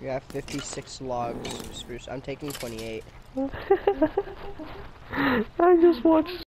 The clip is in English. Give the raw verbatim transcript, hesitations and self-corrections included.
You have fifty-six logs, Spruce. I'm taking twenty-eight. I just watched